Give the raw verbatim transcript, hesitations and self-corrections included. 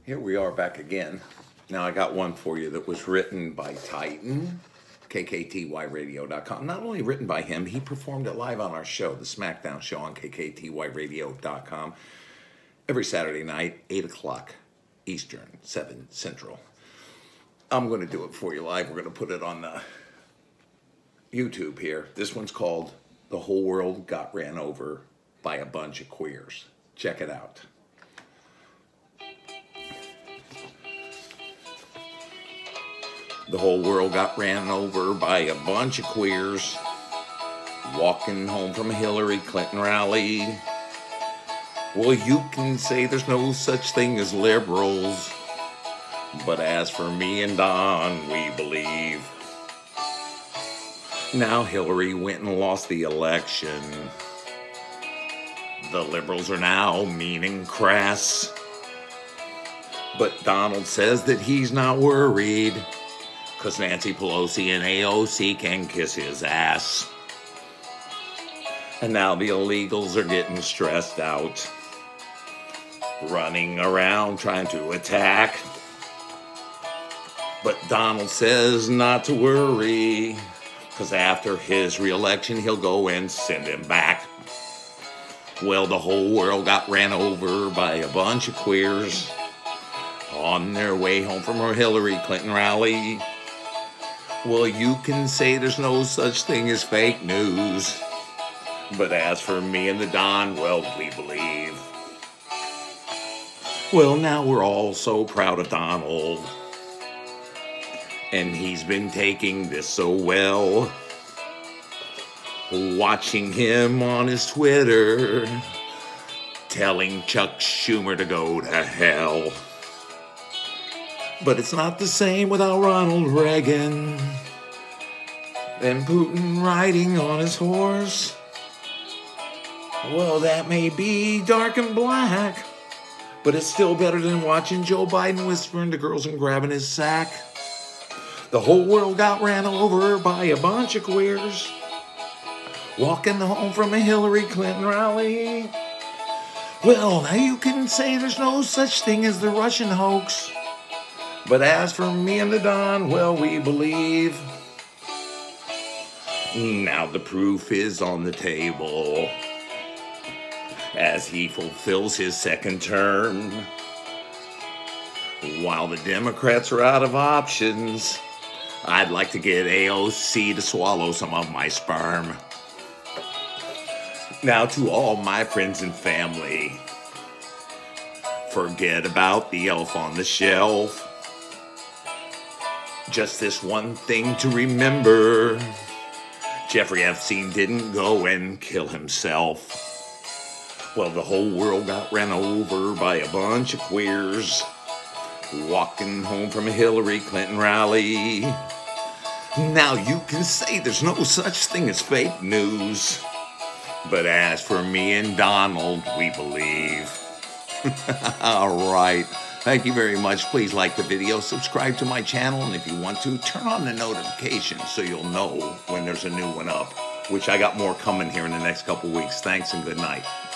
Here we are back again. Now I got one for you that was written by Titan, K K T Y radio dot com. Not only written by him, he performed it live on our show, the SmackDown show on K K T Y radio dot com, every Saturday night, eight o'clock Eastern, seven Central. I'm going to do it for you live. We're going to put it on the YouTube here. This one's called The Whole World Got Ran Over by a Bunch of Queers. Check it out. The whole world got ran over by a bunch of queers walking home from a Hillary Clinton rally. Well, you can say there's no such thing as liberals, but as for me and Don, we believe. Now Hillary went and lost the election. The liberals are now mean and crass. But Donald says that he's not worried, because Nancy Pelosi and A O C can kiss his ass. And now the illegals are getting stressed out, running around trying to attack. But Donald says not to worry, because after his re-election he'll go and send him back. Well, the whole world got ran over by a bunch of queers on their way home from her Hillary Clinton rally. Well, you can say there's no such thing as fake news, but as for me and the Don, well, we believe. Well, now we're all so proud of Donald, and he's been taking this so well. Watching him on his Twitter, telling Chuck Schumer to go to hell. But it's not the same without Ronald Reagan and Putin riding on his horse. Well, that may be dark and black, but it's still better than watching Joe Biden whispering to girls and grabbing his sack. The whole world got ran over by a bunch of queers walking home from a Hillary Clinton rally. Well, now you can say there's no such thing as the Russian hoax, but as for me and the Don, well, we believe. Now the proof is on the table as he fulfills his second term. While the Democrats are out of options, I'd like to get A O C to swallow some of my sperm. Now to all my friends and family, forget about the elf on the shelf. Just this one thing to remember: Jeffrey Epstein didn't go and kill himself. Well, the whole world got ran over by a bunch of queers walking home from a Hillary Clinton rally. Now you can say there's no such thing as fake news, but as for me and Donald, we believe. All right. Thank you very much. Please like the video, subscribe to my channel, and if you want to, turn on the notifications so you'll know when there's a new one up, which I got more coming here in the next couple weeks. Thanks and good night.